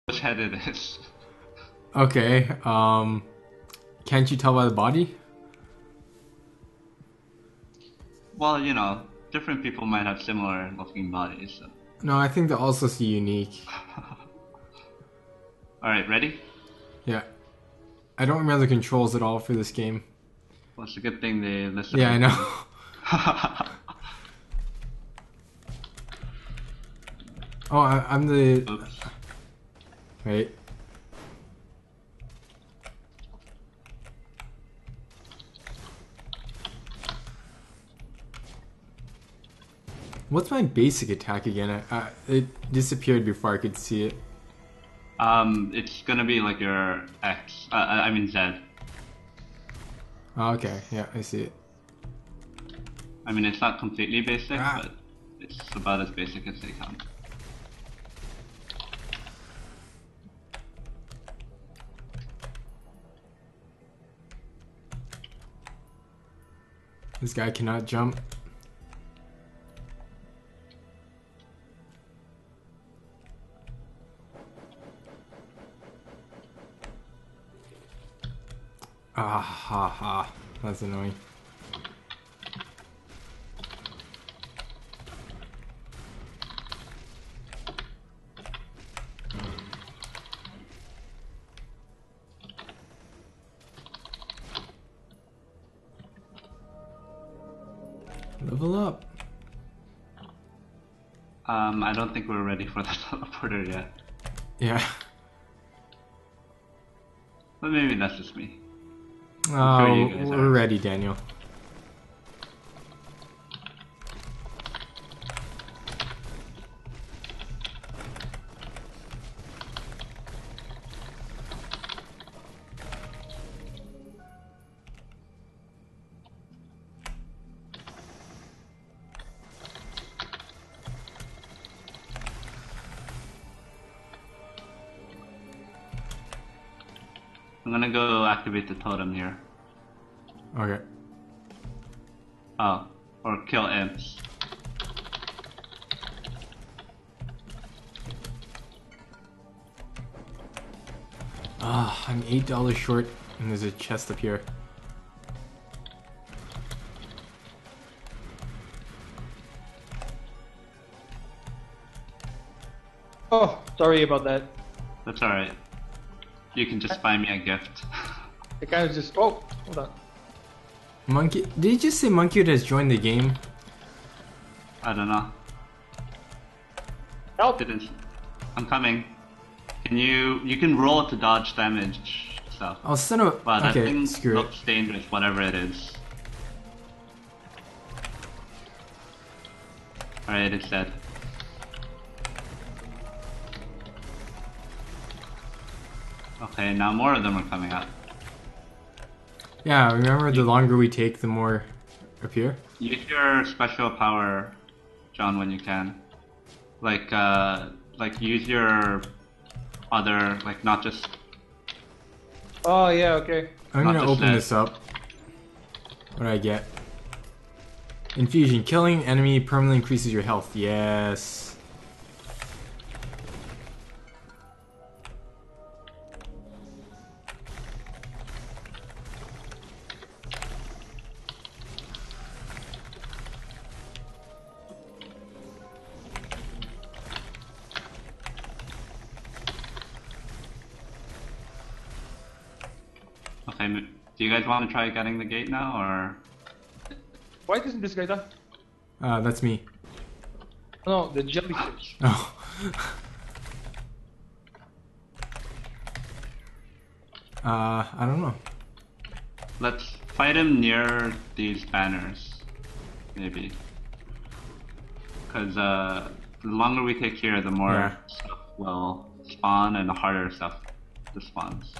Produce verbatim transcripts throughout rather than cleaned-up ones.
which head it is. Okay, um... Can't you tell by the body? Well, you know, different people might have similar looking bodies, so. No, I think they're also so unique. Alright, ready? Yeah. I don't remember the controls at all for this game. Well, it's a good thing they listed. Yeah, I know. Oh, I, I'm the... Oops. Wait. What's my basic attack again? I, I, it disappeared before I could see it. Um, it's gonna be like your X. Uh, I mean Z. Oh, okay, yeah, I see it. I mean, it's not completely basic, Ah. but it's about as basic as they come. This guy cannot jump. Ah ha ha. That's annoying. Level up. Um, I don't think we're ready for the teleporter yet. Yeah. But maybe that's just me. Oh, sure you guys we're are. ready, Daniel. I'm gonna go activate the totem here. Okay. Oh, or kill imps. Ah, I'm eight dollars short, and there's a chest up here. Oh, sorry about that. That's alright. You can just buy me a gift. It kind of just. Oh, hold on. Monkey, did you just say Monkey has joined the game? I don't know. Help! Didn't. I'm coming. Can you? You can roll to dodge damage stuff. Oh, son of a... Wow, that Okay, thing screw it. looks dangerous, whatever it is. Alright, it's dead. Okay, now more of them are coming up. Yeah, remember the longer we take, the more appear? Use your special power, John, when you can. Like, uh, like use your other, like not just. Oh, yeah, okay. I'm Not gonna just open that. this up. What do I get? Infusion. Killing enemy permanently increases your health. Yes. Okay, m- do you guys want to try getting the gate now, or? Why doesn't this guy die? Uh, that's me. No, the jellyfish. Oh. uh, I don't know. Let's fight him near these banners, maybe. Because uh, the longer we take here, the more Yeah. stuff will spawn, and the harder stuff spawns.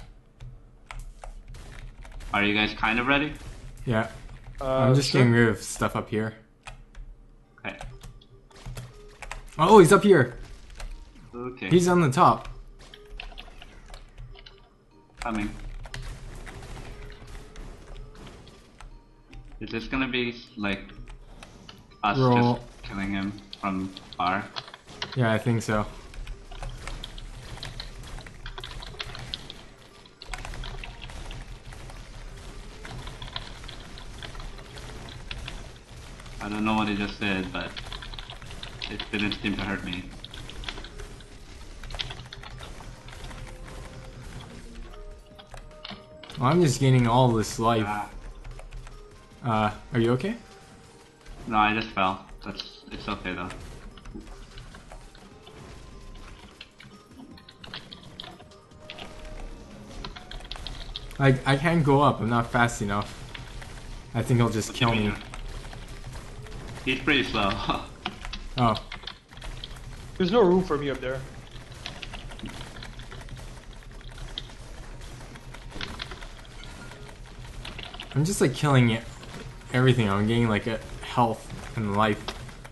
Are you guys kind of ready? Yeah. Uh, I'm just sure. getting rid of stuff up here. Okay. Oh, he's up here. Okay. He's on the top. Coming. Is this gonna be like us Roll. just killing him from far? Yeah, I think so. I don't know what he just did, but it didn't seem to hurt me. Well, I'm just gaining all this life. Ah. Uh, are you okay? No, I just fell. That's it's okay though. I I can't go up. I'm not fast enough. I think he'll just kill me. He's pretty slow. Oh. There's no room for me up there. I'm just like killing it. Everything. I'm getting like a health and life.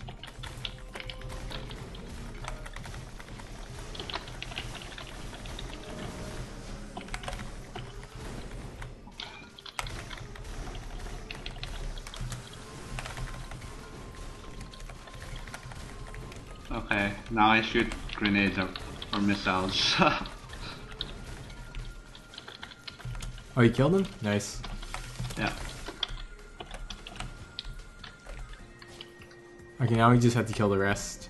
Okay, now I shoot grenades or, or missiles. Oh, you killed him? Nice. Yeah. Okay, now we just have to kill the rest.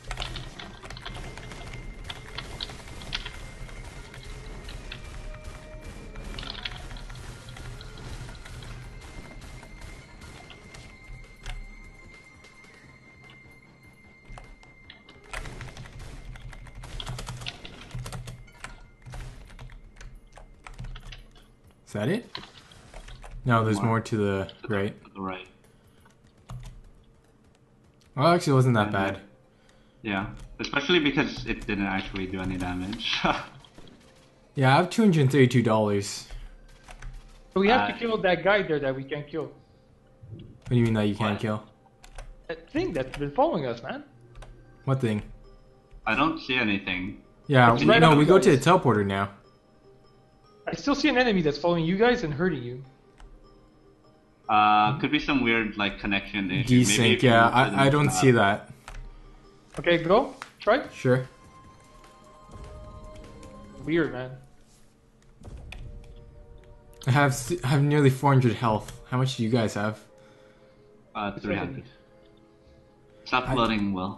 Is that it? No, there's More. more to the right. To the right. Well, actually, it wasn't that And, bad. uh, Yeah, especially because it didn't actually do any damage. Yeah, I have two hundred thirty-two dollars. So we have Uh, to kill that guy there that we can't kill. What do you mean that you can't What? kill? That thing that's been following us, man. What thing? I don't see anything. Yeah, It's we, right no, on we you go to the guys. teleporter now. I still see an enemy that's following you guys and hurting you. Uh, could be some weird like connection issue. Maybe Desync, if you yeah, move to the- I, I don't uh, see that. Okay, go. Try. Sure. Weird, man. I have s- I have nearly four hundred health. How much do you guys have? Uh, It's three right hundred. Stop I- loading, Will.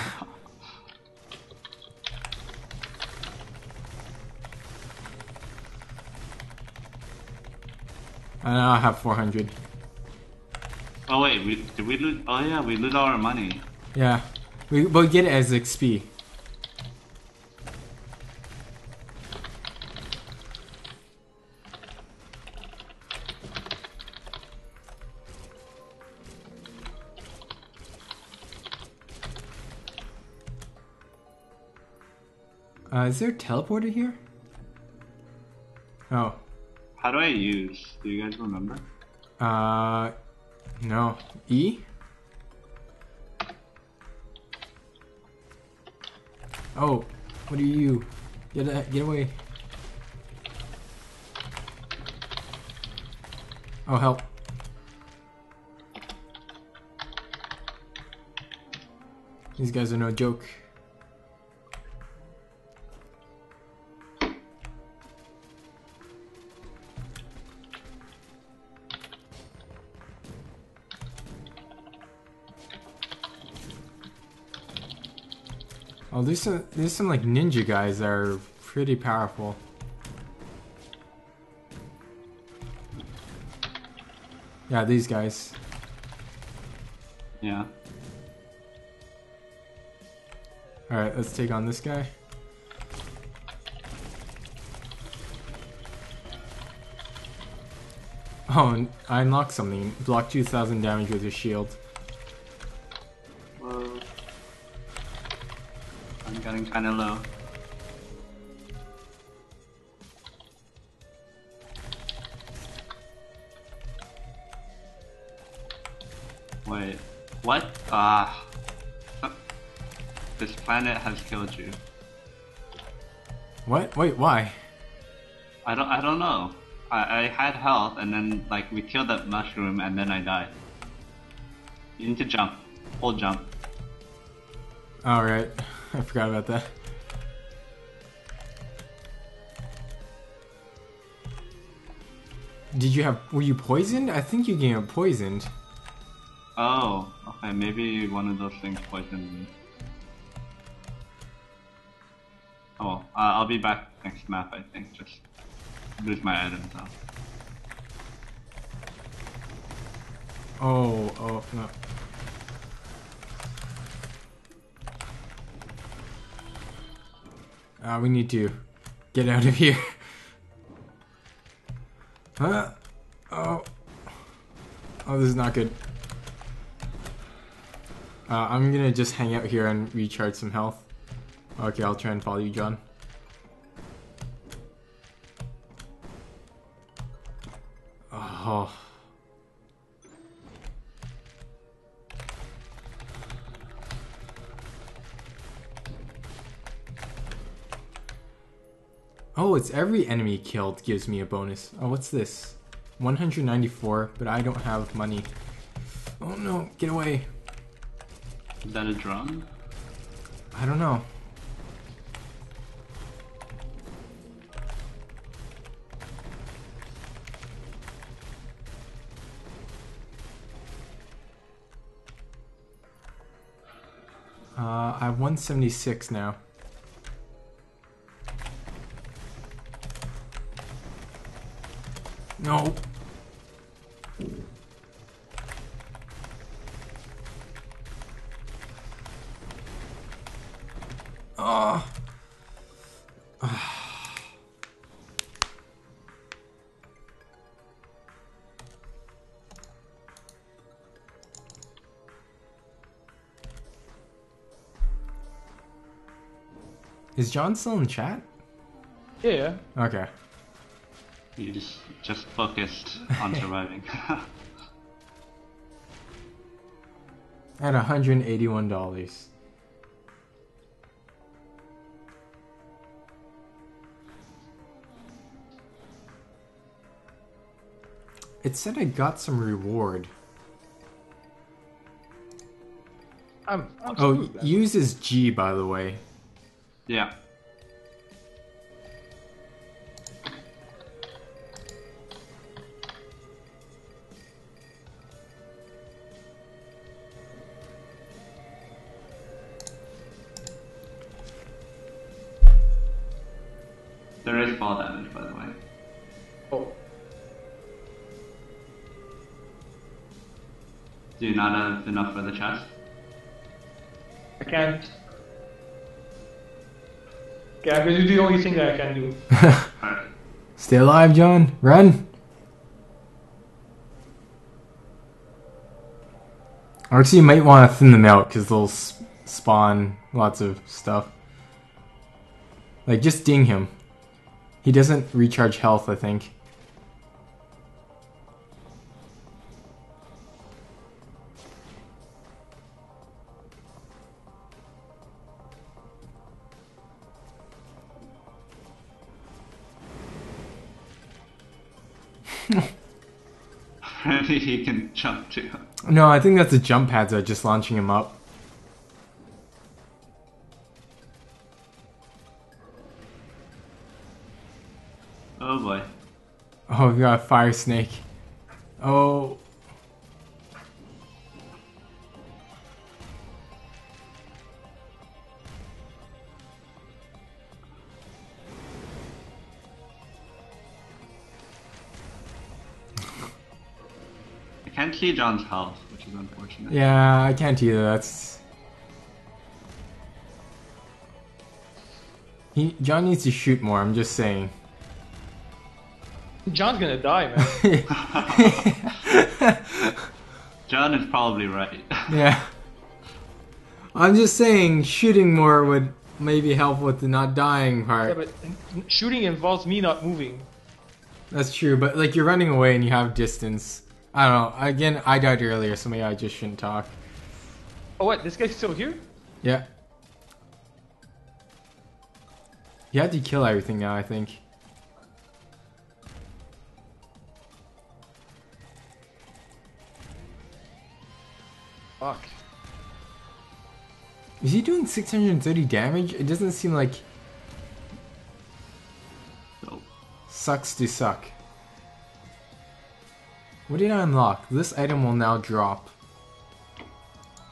I now have four hundred. Oh wait, we, did we lose? Oh yeah, we lose all our money. Yeah, we but we get it as X P. Uh, is there a teleporter here? Oh, How do I use? Do you guys remember? uh, no. E? Oh, what are you? Get a- get away! Oh, help! These guys are no joke. Oh, there's some there's some like ninja guys that are pretty powerful. Yeah, these guys. Yeah. Alright, let's take on this guy. Oh, and I unlocked something. Block two thousand damage with your shield. Whoa. I'm getting kind of low. Wait, what? Ah. This planet has killed you. What? Wait, why? I don't. I don't know. I, I had health, and then like we killed that mushroom, and then I died. You need to jump. Hold jump. Alright, I forgot about that. Did you have? Were you poisoned? I think you get poisoned. Oh. And maybe one of those things poisoned me. Oh well, uh, I'll be back next map, I think. Just lose my items now. Oh, oh, no. Uh, we need to get out of here. Huh? Oh. Oh, this is not good. Uh, I'm gonna just hang out here and recharge some health. Okay, I'll try and follow you, John. Oh. Oh, it's every enemy killed gives me a bonus. Oh, what's this? one hundred ninety-four, but I don't have money. Oh no, get away. Is that a drum? I don't know. Uh, I have one seventy-six now. No. Oh. Is John still in chat? Yeah. Okay. You just just focused on surviving. At one hundred eighty-one dollars. It said I got some reward. I'm, I'm Oh, screwed, man. uses G, by the way. Yeah. There is fall damage, by the way. Oh. Do you not have enough for the chest? I can't. Okay, I'm gonna do the only thing that I can do. Alright. Stay alive, John. Run. Actually, you might want to thin them out because they'll s spawn lots of stuff. Like, just ding him. He doesn't recharge health, I think. Apparently he can jump too. No, I think that's the jump pads that are just launching him up. Oh boy. Oh, we got a fire snake. Oh. I can't see John's health, which is unfortunate. Yeah, I can't either. That's... He, John needs to shoot more, I'm just saying. John's gonna die, man. John is probably right. Yeah. I'm just saying shooting more would maybe help with the not dying Yeah, part. but shooting involves me not moving. That's true, but like you're running away and you have distance. I don't know. Again, I died earlier, so maybe I just shouldn't talk. Oh, what? This guy's still here? Yeah. You have to kill everything now, I think. Fuck. Is he doing six hundred thirty damage? It doesn't seem like... So, Sucks to suck. What did I unlock? This item will now drop.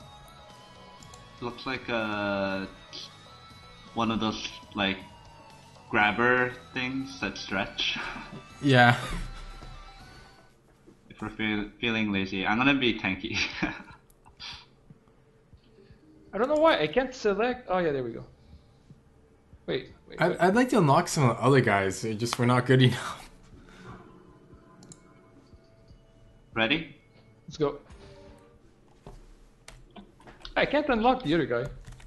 looks like uh one of those like grabber things that stretch. Yeah. If we're feel, feeling lazy, I'm gonna be tanky. I don't know why I can't select. Oh yeah, there we go. Wait, wait. I'd, wait. I'd like to unlock some of the other guys. They just we're not good enough. Ready? Let's go. I can't unlock the other guy.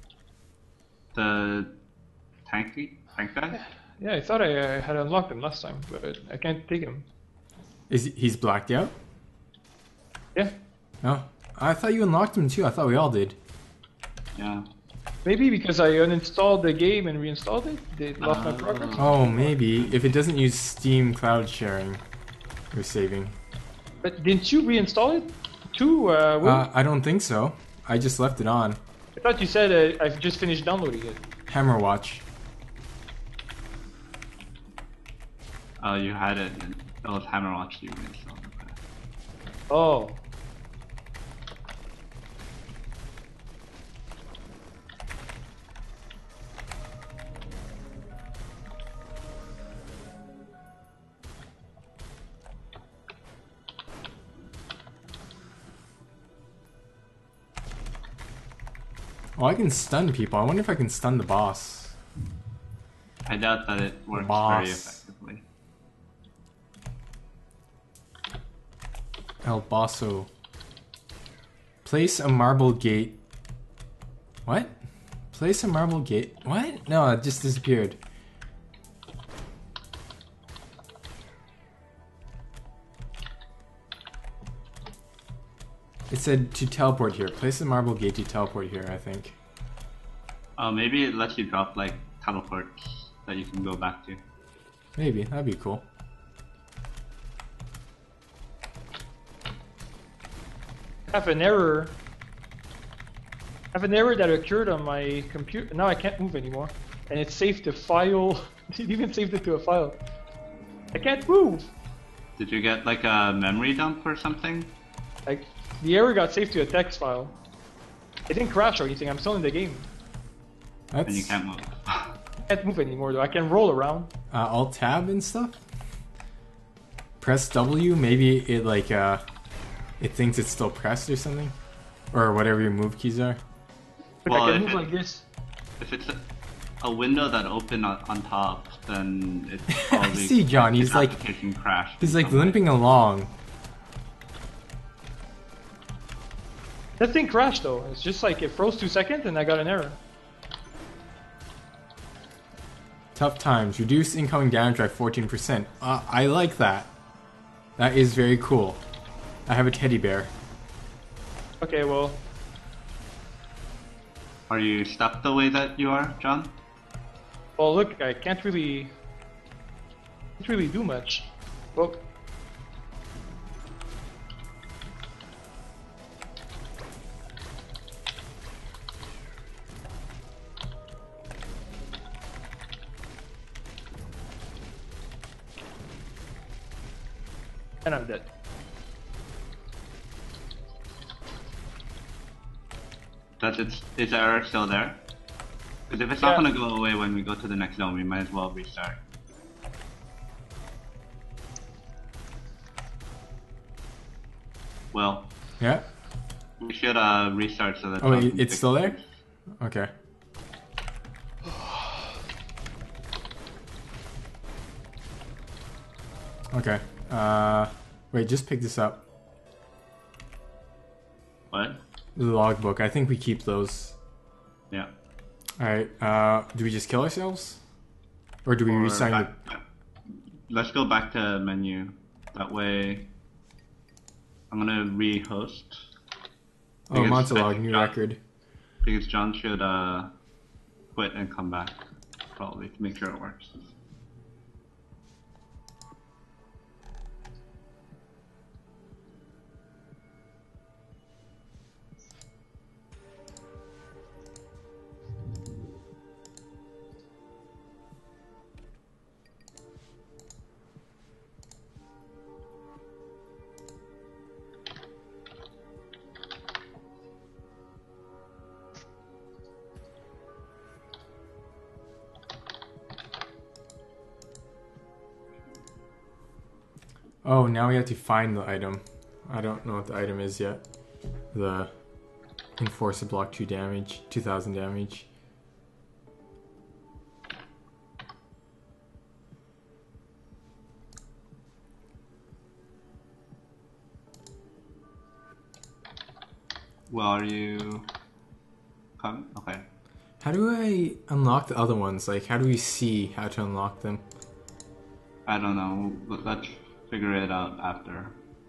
The tanky tank guy? Yeah, I thought I uh, had unlocked him last time, but I can't take him. Is he, he's blacked out? Yeah. No, I thought you unlocked him too. I thought we all did. Yeah. Maybe because I uninstalled the game and reinstalled it, they lost my Oh. progress. Oh, maybe if it doesn't use Steam Cloud sharing, you're saving. But didn't you reinstall it too? Uh, Will? Uh, I don't think so. I just left it on. I thought you said uh, I've just finished downloading it. Hammer Watch. Oh, you had it. And it was Hammer Watch you installed. Okay. Oh. Oh, I can stun people. I wonder if I can stun the boss. I doubt that it works Boss. very effectively. El Bosso. Place a marble gate. What? Place a marble gate. What? No, it just disappeared. It said to teleport here. Place a marble gate to teleport here, I think. Oh, maybe it lets you drop like teleports that you can go back to. Maybe. That'd be cool. I have an error. I have an error that occurred on my computer. Now I can't move anymore. And it saved the file. It even saved it to a file. I can't move! Did you get like a memory dump or something? Like, the error got saved to a text file. It didn't crash or anything, I'm still in the game. That's And you can't move. I can't move anymore though, I can roll around. uh, Alt Tab and stuff. Press W. Maybe it like uh, it thinks it's still pressed or something, or whatever your move keys are. But Well, I can if move it- like this. If it's a, a window that opened on, on top, then it's I probably see, John. the He's like application crashed. he's in like some way. limping along. That thing crashed though, it's just like it froze two seconds and I got an error. Tough times. Reduce incoming damage by fourteen percent. Uh, I like that. That is very cool. I have a teddy bear. Okay, well, Are you stuck the way that you are, John? well look, I can't really, can't really do much. Well, and I'm dead. Does it, is the error still there? Because if it's not Yeah. going to go away when we go to the next zone, we might as well restart. Well, Yeah. we should uh, restart so that. Oh, John it- can it's fix still there? things. Okay. Okay. Uh, wait. Just pick this up. What? The logbook. I think we keep those. Yeah. All right. Uh, do we just kill ourselves, or do we Or resign the? back- Let's go back to menu. That way, I'm gonna re-host. Oh, Because I Montalog, think new John- record. Because John should uh, quit and come back, probably, to make sure it works. Oh, now we have to find the item. I don't know what the item is yet. The Enforcer block two damage, two thousand damage. Well, are you come? Okay. How do I unlock the other ones? Like, how do we see how to unlock them? I don't know. Let's figure it out after.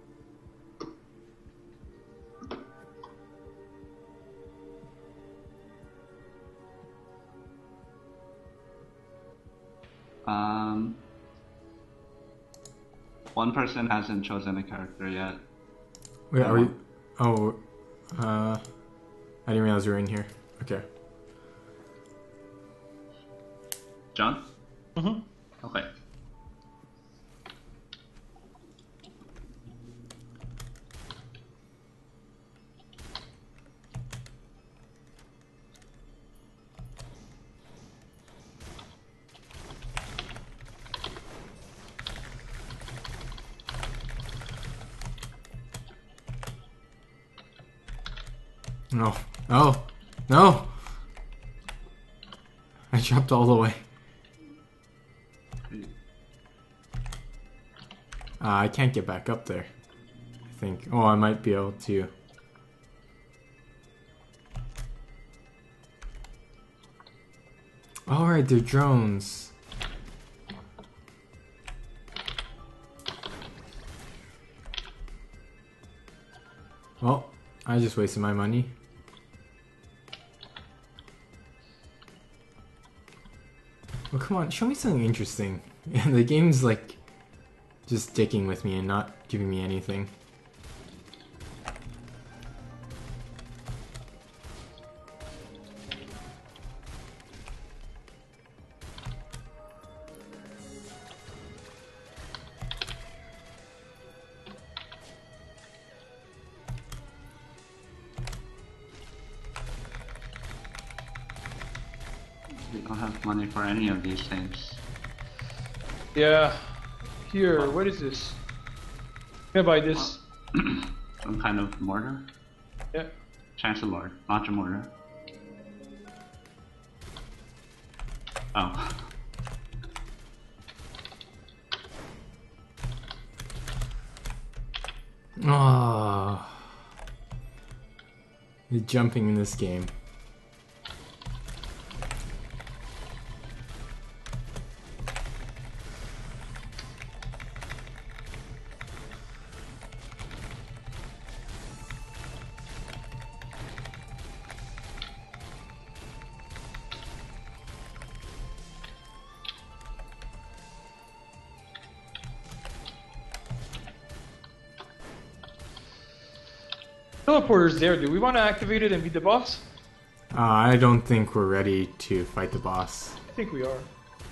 Um, one person hasn't chosen a character yet. Wait, are we? Oh, uh, I didn't realize we were in here. Okay. John? Mm-hmm. Okay. No. Oh. No! I jumped all the way. Uh, I can't get back up there. I think. Oh, I might be able to. Alright, they're drones. Well, I just wasted my money. Well, come on, show me something interesting. The game's like just dicking with me and not giving me anything. We don't have money for any of these things. Yeah. Here, what is this? Can I buy this? Some kind of mortar? Yeah. Chancellor, not a mortar. Oh. Oh. The jumping in this game. Teleporter's there. Do we want to activate it and beat the boss? Uh, I don't think we're ready to fight the boss. I think we are.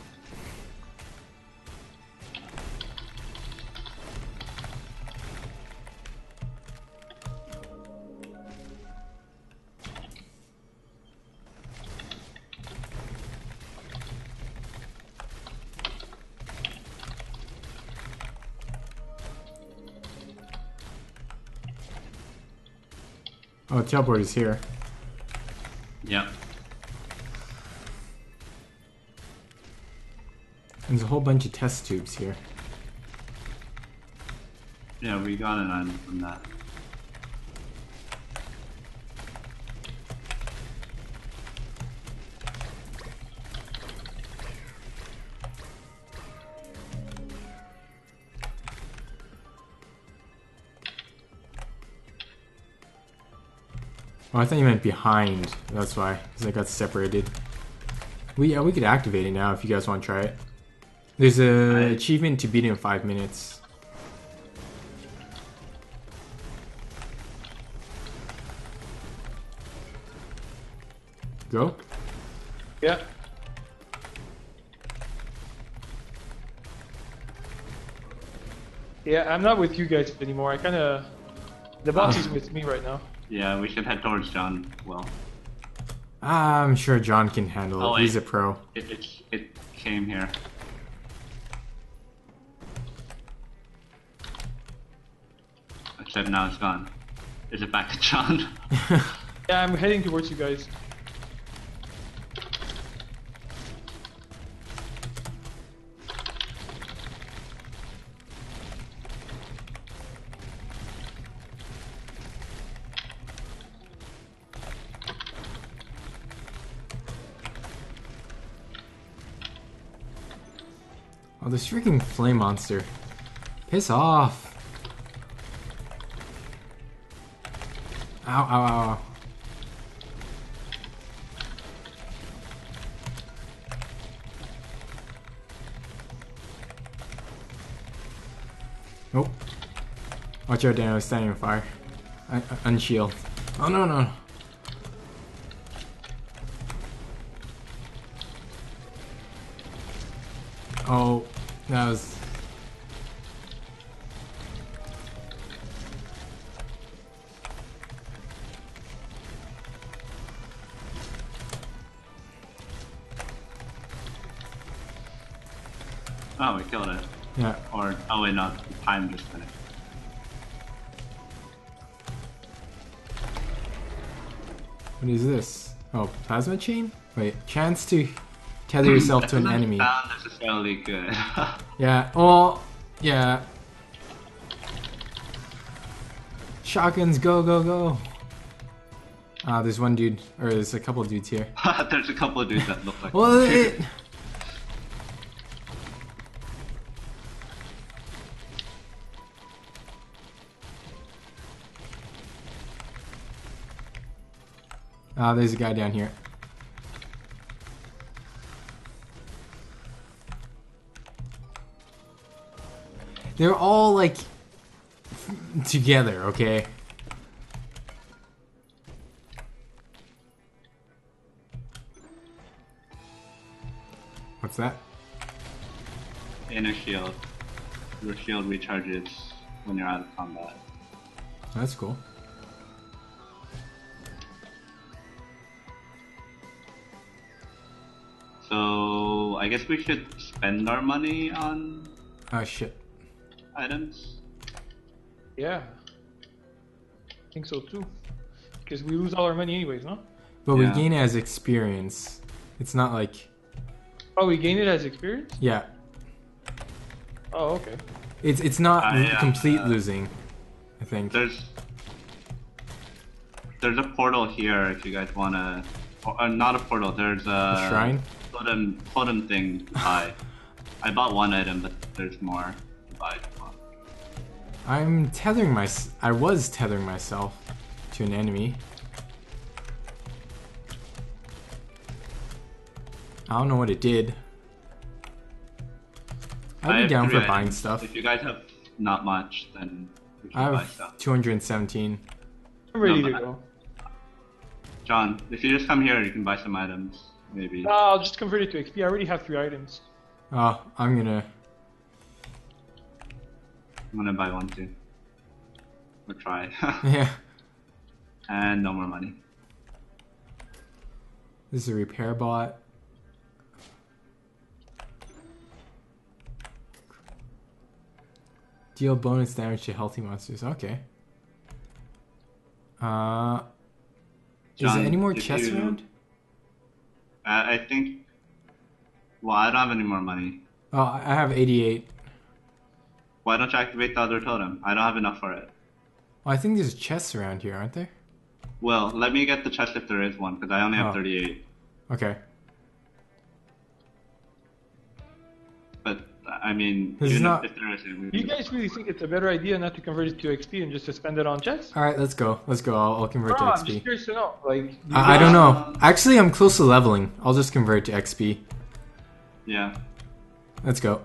Oh, teleport is here. Yeah. There's a whole bunch of test tubes here. Yeah, we got an item from that. Oh, I thought you meant behind. That's why, because I got separated. We yeah, we could activate it now if you guys want to try it. There's a I... achievement to beat it in five minutes. Go. Yeah. Yeah, I'm not with you guys anymore. I kind of... The boss is with me right now. Yeah, we should head towards John. Well, I'm sure John can handle it. Oh, He's wait. a pro. it, it it came here. Except now it's gone. Is it back to John? Yeah, I'm heading towards you guys. Oh, this freaking flame monster. Piss off. Ow, ow, ow. Nope. Watch out, Dan. I was standing on fire. Un unshield. Oh, no, no. Oh, that was... Oh, we killed it. Yeah. Or, oh wait, no, the time just finished. What is this? Oh, plasma chain? Wait, chance to tether yourself to an enemy. That doesn't sound necessarily good. Yeah, well, yeah. Shotguns, go, go, go. Ah, uh, there's one dude, or there's a couple of dudes here. There's a couple of dudes that look like Well, it... Ah, uh, there's a guy down here. They're all like together, okay? What's that? Inner shield. Your shield recharges when you're out of combat. That's cool. So I guess we should spend our money on Oh shit. items. Yeah. I think so too. Because we lose all our money anyways, no? But Yeah. we gain it as experience. It's not like... Oh, we gain it as experience? Yeah. Oh, okay. It's it's not I, uh, complete losing, I think. There's there's a portal here if you guys wanna. Or, uh, not a portal. There's a, A shrine? totem totem thing to buy. I bought one item, but there's more to buy. I'm tethering my... I was tethering myself to an enemy. I don't know what it did. I'd I be have down three for buying items. stuff. If you guys have not much, then we should I buy have stuff. two hundred seventeen. I'm ready No, to but- go. John, if you just come here, you can buy some items, maybe. No, I'll just convert it to X P. I already have three items. Oh, I'm gonna... I'm gonna buy one too. Or try. Yeah. And no more money. This is a repair bot. Deal bonus damage to healthy monsters. Okay. Uh, is John, there any more if chests you- around? I, I think. Well, I don't have any more money. Oh, I have eighty-eight. Why don't you activate the other totem? I don't have enough for it. Oh, I think there's chests around here, aren't there? Well, let me get the chest if there is one, because I only have Oh. thirty-eight. Okay. But, I mean, This is even not- if, if there isn't, we You can- guys really think it's a better idea not to convert it to X P and just to spend it on chests? Alright, let's go. Let's go. I'll, I'll convert No, to I'm X P. just curious to know. Like, you I, I guys- don't know. Actually, I'm close to leveling. I'll just convert to X P. Yeah. Let's go.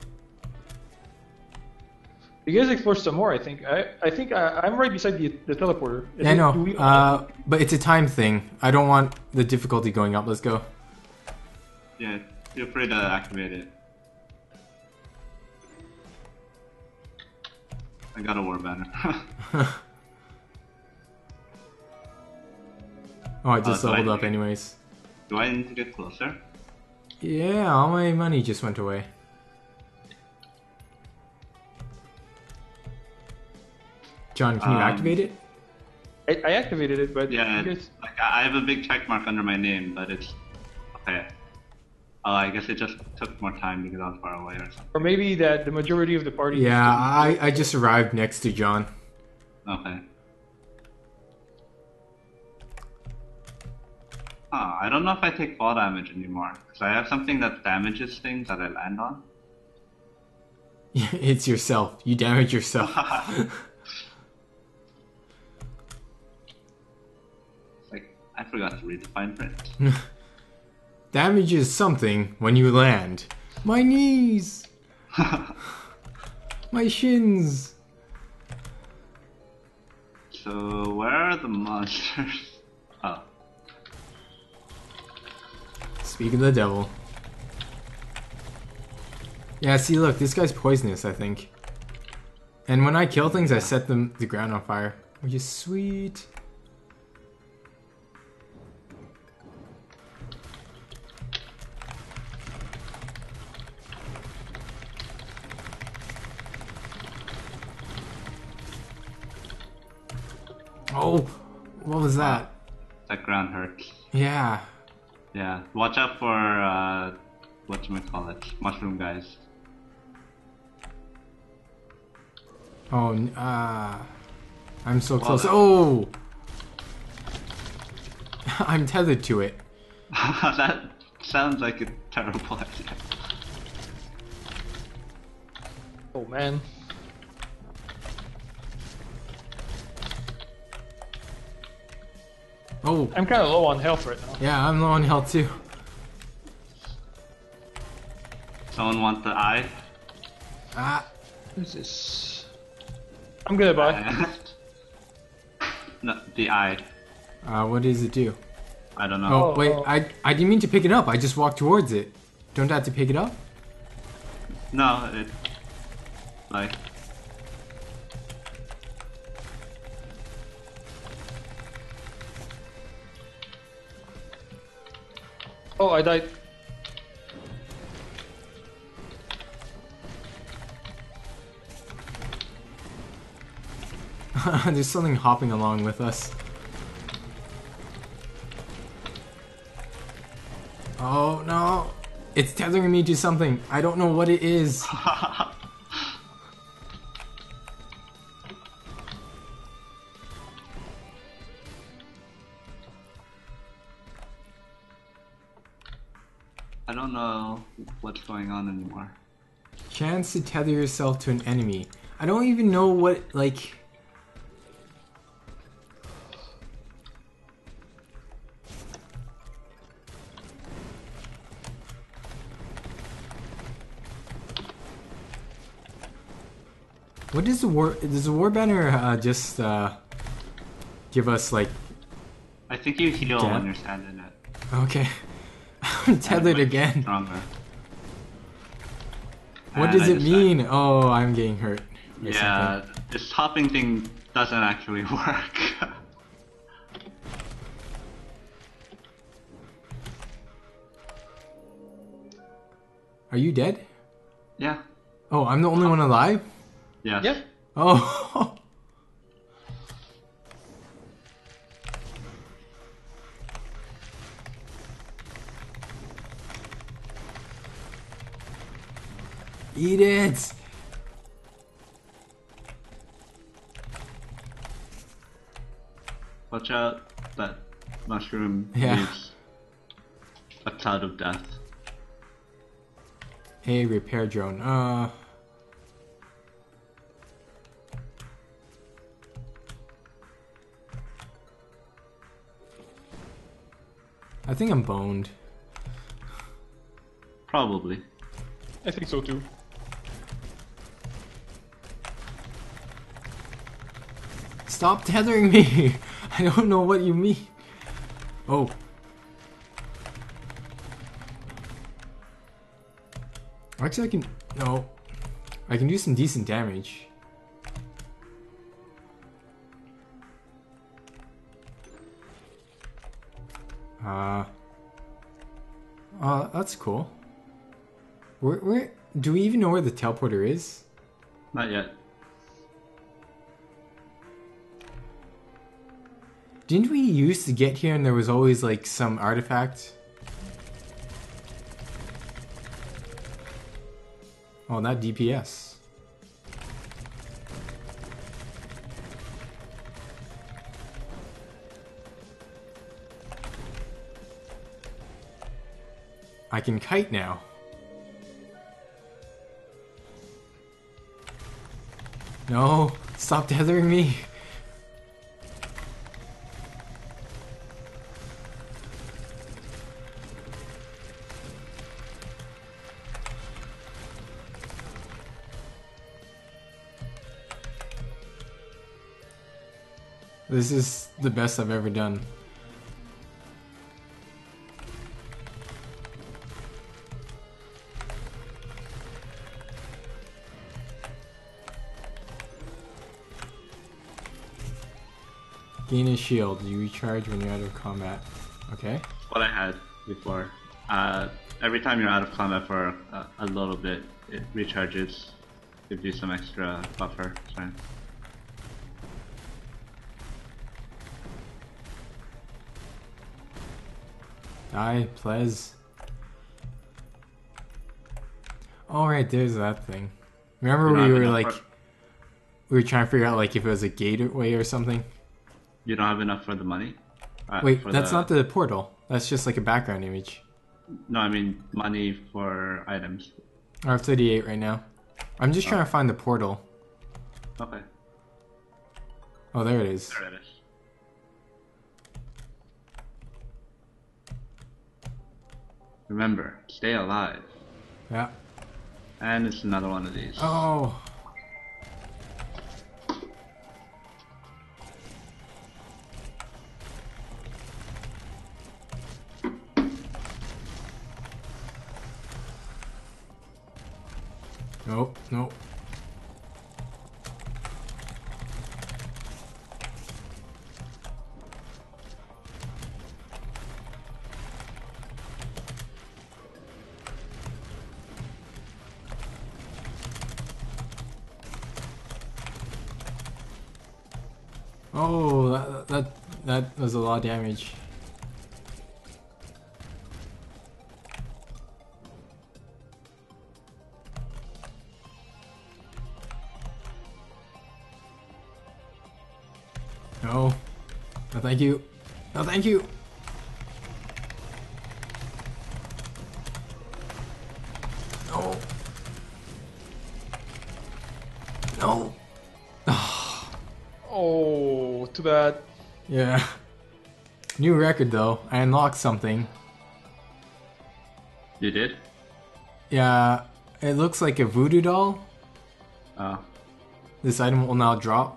You guys explore some more, I think. I, I think I, I'm right beside the, the teleporter. Is Yeah, I it- know. do we- Uh, but it's a time thing. I don't want the difficulty going up. Let's go. Yeah, feel free to activate it. I got a war banner. Oh, I just Uh, do I leveled up need- anyways. Do I need to get closer? Yeah, all my money just went away. John, can you Um, activate it? I, I activated it, but Yeah, I guess like I have a big check mark under my name, but it's okay. Oh, I guess it just took more time because I was far away or something. or maybe that the majority of the party. Yeah, just I, I just arrived next to John. Okay. Huh, I don't know if I take fall damage anymore, because I have something that damages things that I land on. It's yourself. You damage yourself. Like, I forgot to read the fine print. Damages something when you land. My knees! My shins! So, where are the monsters? Oh. Speak of the devil. Yeah, see, look, this guy's poisonous, I think. And when I kill things, I set them the ground on fire, which is sweet. Oh, what was that? That ground hurts. Yeah. Yeah, watch out for, uh, whatchamacallit, mushroom guys. Oh, n- ah. I'm so Well, close. that- Oh! I'm tethered to it. That sounds like a terrible idea. Oh man. Oh, I'm kind of low on health right now. yeah, I'm low on health too. Someone want the eye? Ah, What's this? I'm gonna buy. No, the eye. uh, what does it do? I don't know. Oh, Oh, wait, oh. I, I didn't mean to pick it up. I just walked towards it. Don't I have to pick it up? No, it... Like... Oh, I died. There's something hopping along with us. Oh, no. It's tethering me to something. I don't know what it is. I don't know what's going on anymore. Chance to tether yourself to an enemy. I don't even know what, like... What does the war... Does the war banner uh, just uh, give us, like... I think you heal Death? when you're standing it. Okay. I'm tethered And it makes you again. Stronger. What And does I it just died. mean? Oh, I'm getting hurt. or Yeah, something. this hopping thing doesn't actually work. Are you dead? Yeah. Oh, I'm the only one alive? Yeah. Yep. Oh. Eat it! Watch out, that mushroom Yeah. leaves a cloud of death. Hey, repair drone. Uh. I think I'm boned. Probably. I think so too. Stop tethering me! I don't know what you mean. Oh. Actually, I can... No. I can do some decent damage. Uh... Uh, that's cool. Where, where... Do we even know where the teleporter is? Not yet. Didn't we used to get here and there was always like some artifact? Oh, not D P S. I can kite now. No, stop tethering me. This is the best I've ever done. Gain a shield. You recharge when you're out of combat. Okay. What I had before. Uh, every time you're out of combat for a, a little bit, it recharges. Gives you some extra buffer. Sorry. Die, please. Alright, there's that thing. Remember we were like... For... We were trying to figure out like if it was a gateway or something? You don't have enough for the money? Uh, Wait, for that's the... not the portal. That's just like a background image. No, I mean money for items. I have thirty-eight right now. I'm just oh. trying to find the portal. Okay. Oh, there it is. There it is. Remember, stay alive. Yeah. And it's another one of these. Oh. Nope, nope. Oh, that, that that was a lot of damage. No. No, thank you. No, thank you. No. No. Oh, too bad. Yeah. New record though. I unlocked something. You did? Yeah. It looks like a voodoo doll. Oh. This item will now drop.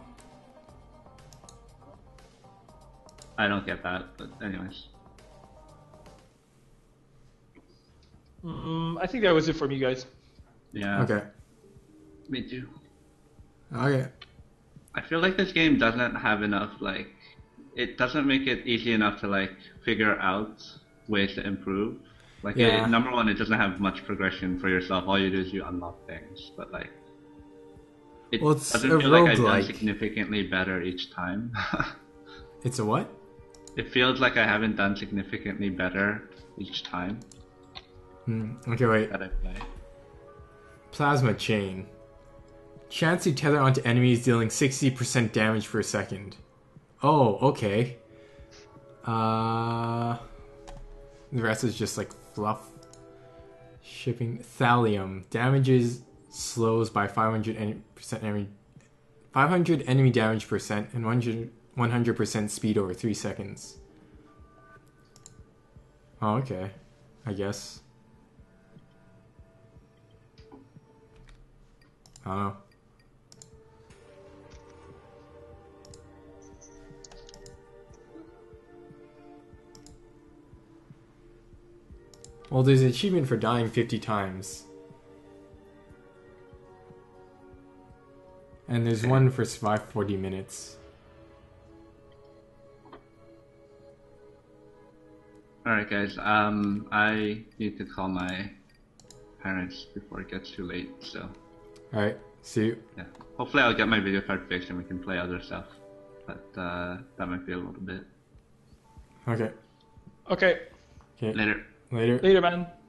I don't get that, but anyways. Mm, I think that was it from you guys. Yeah. Okay. Me too. Okay. I feel like this game doesn't have enough, like, it doesn't make it easy enough to, like, figure out ways to improve. Like, yeah. it, number one, it doesn't have much progression for yourself. All you do is you unlock things, but, like, it well, it's doesn't a feel like I've done roguelike. significantly better each time. It's a what? It feels like I haven't done significantly better each time. Hmm. Okay, wait. That I play. Plasma chain. Chance to tether onto enemies dealing sixty percent damage per second. Oh, okay. Uh, the rest is just like fluff. Shipping. Thallium. Damages slows by five hundred percent enemy, five hundred enemy damage percent and one hundred percent speed over three seconds. Oh, okay. I guess. I don't know. Well, there's an achievement for dying fifty times. And there's one for survive forty minutes. Alright guys, um, I need to call my parents before it gets too late, so... Alright, see you. Yeah. Hopefully I'll get my video card fixed and we can play other stuff. But, uh, that might be a little bit. Okay. Okay. Okay. Later. Later. Later, man.